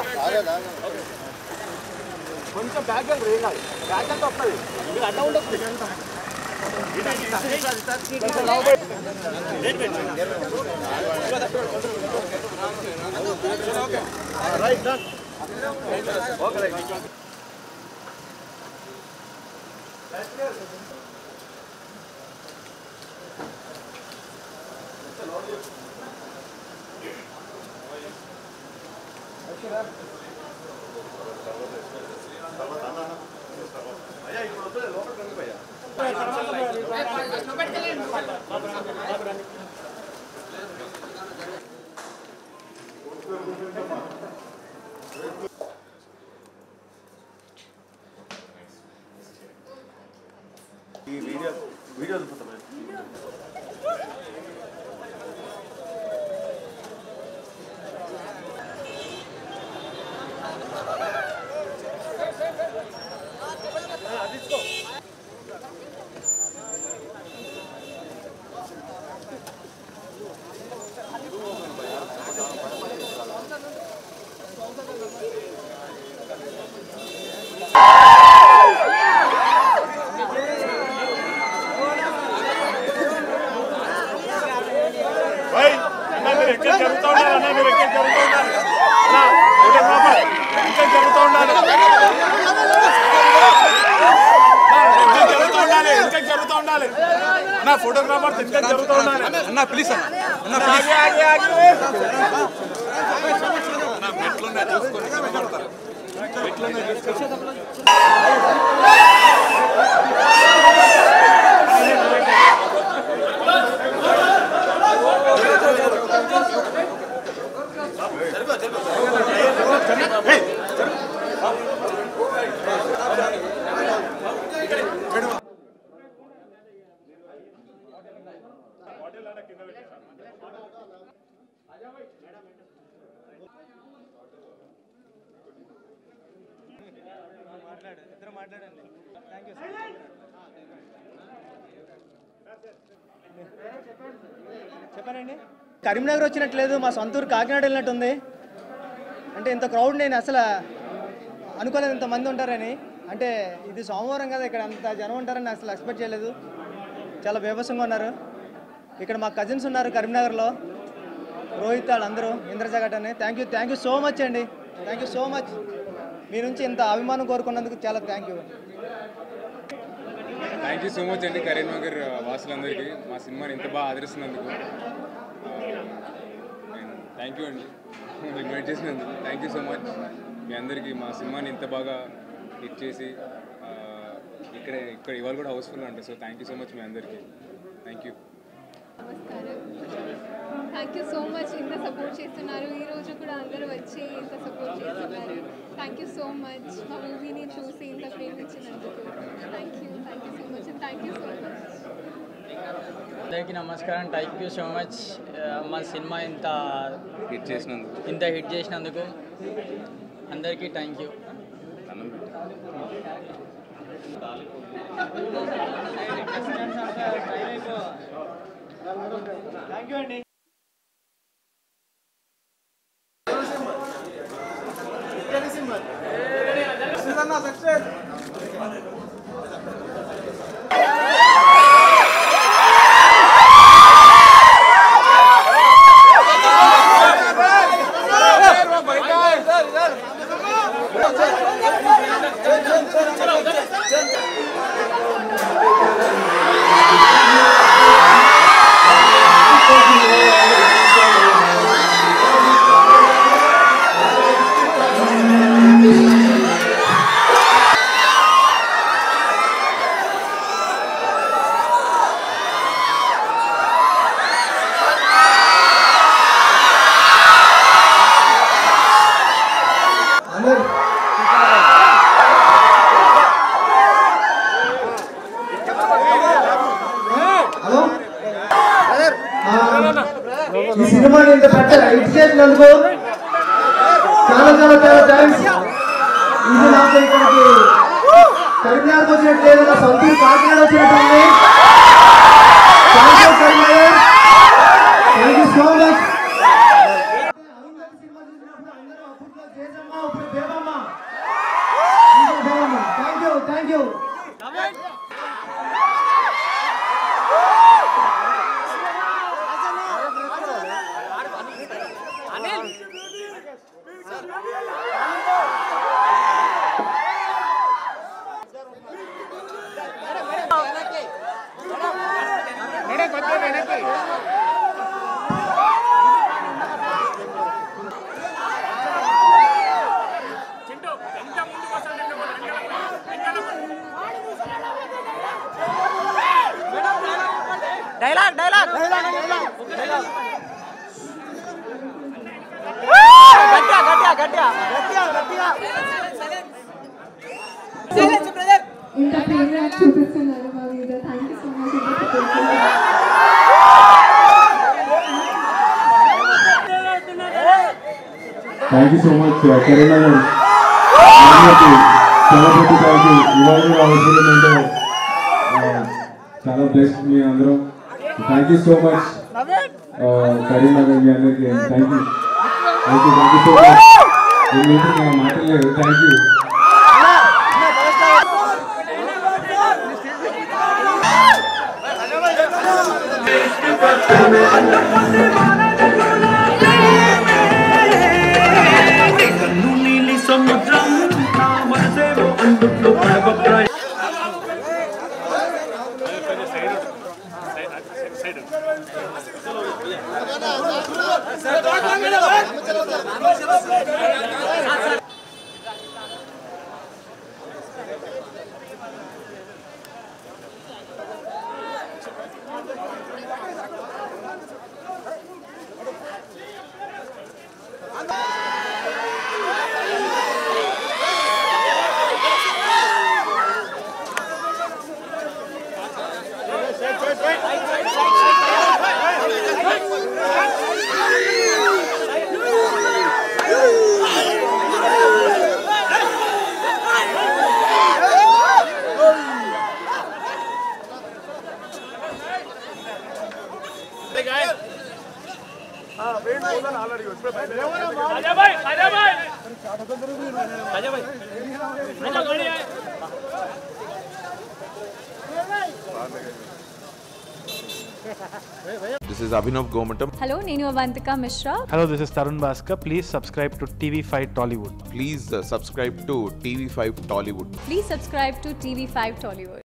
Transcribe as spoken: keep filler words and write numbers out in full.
కొంచెం back back back అంతా వస్తుంది మీరు అడ్డ ఉండదు రైట్ డన్ ఓకే రైట్ ఈ వీడియో వీడియో చూపుతాం ఫోటోగ్రాఫర్ జరుగుతూ ఉండాలి అన్న ప్లీజ్ అన్న ప్లీజ్ ఆగి ఆగి అన్న మెట్లున్నా చూసుకొని నిలబడతారు మెట్లున్నా చూసుకొని చెప్పండి. కరీంనగర్ వచ్చినట్లేదు, మా సొంతూరు కాకినాడ వెళ్ళినట్టుంది. అంటే ఇంత క్రౌడ్ నేను అసలు అనుకోలేదు, ఇంతమంది ఉంటారని. అంటే ఇది సోమవారం కదా, ఇక్కడ అంత జనం ఉంటారని అసలు ఎక్స్పెక్ట్ చేయలేదు. చాలా బీభత్సంగా ఉన్నారు. ఇక్కడ మా కజిన్స్ ఉన్నారు కరీంనగర్లో, రోహిత్ వాళ్ళందరూ, ఇంద్రజగట్ అని. Thank you thank you so much అండి, థ్యాంక్ యూ సో మచ్. మీ నుంచి ఇంత అభిమానం కోరుకున్నందుకు చాలా thank you. Thank you so much అండి కరీంనగర్ వాసులందరికీ మా సినిమాని ఇంత బాగా ఆదరిస్తున్నందుకు. థ్యాంక్ యూ అండి ఇన్వైట్ చేసినందుకు. Thank you so much. మీ అందరికీ మా సినిమాని ఇంత బాగా హిట్ చేసి ఇక్కడ ఇక్కడ ఇవాళ కూడా హౌస్ఫుల్ ఉంటుంది. So thank you so much మీ అందరికీ. Thank you. నమస్కారం. Thank you so much. ఇంత సపోర్ట్ చేస్తున్నారు, ఈరోజు కూడా అందరూ వచ్చి ఇంత సపోర్ట్ చేస్తున్నారు. Thank you so much. మా మూవీని చూసి ఇంత ప్రేమించినందుకు thank you thank you so much thank you so much. అందరికీ నమస్కారం. Thank you so much. మా సినిమా ఇంత హిట్ చేసినందుకు ఇంత హిట్ చేసినందుకు అందరికీ థ్యాంక్ యూ. థ్యాంక్ యూ అండి. ఈ సినిమాని ఇంత పెద్ద హిట్ చేసినందుకు చాలా చాలా చాలా థ్యాంక్స్. ఇది నాకు ఇక్కడికి కరీంనగర్కి వచ్చినట్టు లేదు, నా సొంతూరు కాకినాడ వచ్చినట్టుంది. Thank you so much. సినిమా చూసినప్పుడు అందరూ అప్పట్లో చేసమ్మా యూ. డైలాగ్ డైలాగ్ గట్టిగా గట్టిగా గట్టిగా గట్టిగా గట్టిగా ఇంత ప్రేమ చూపిస్తున్నారు మా మీద. Thank you so much. Thank you so much Karimnagar celebrity గారికి ఇవాళ అవసరం అంటే చాలా బ్లెస్ మీ అందరం. Thank you so much Karimnagar మీ అందరికీ thank you thank you thank you so much. నా మాటలేదు. Thank you. This is Abhinav Gomatam. Hello, Nenu Avantika Mishra. Hello, this is Tarun Bhaskar. Please subscribe to T V five Tollywood. Please uh, subscribe to T V five Tollywood. Please subscribe to T V five Tollywood.